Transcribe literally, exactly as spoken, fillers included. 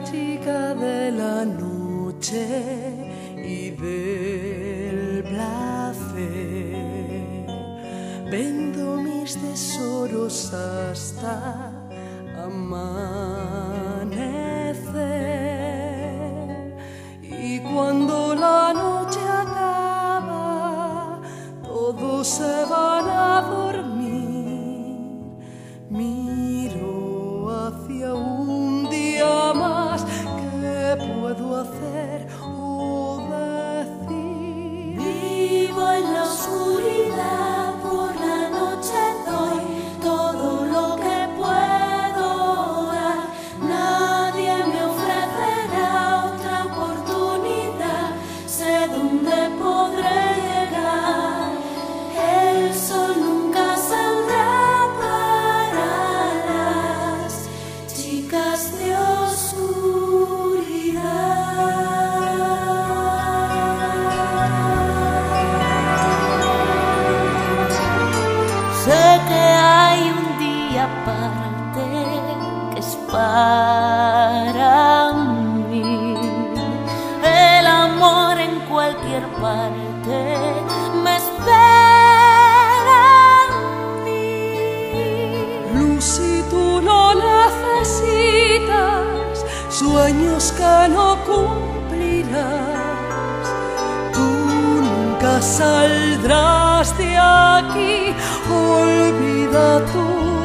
chica de la noche y del placer. Vendo mis tesoros hasta amanecer. Y cuando la noche acaba, todos se van a dormir. Miro hacia un día más. ¿Qué puedo hacer o decir? Vivo en la oscuridad, por la noche doy todo lo que puedo dar. Nadie me ofrecerá otra oportunidad, sé dónde podré llegar. El sol nunca saldrá para las chicas de sé que hay un día aparte que es para mí. El amor en cualquier parte me espera a mí. Luz, si tú no necesitas sueños que no cumplirás, tú nunca saldrás de aquí. Olvida tú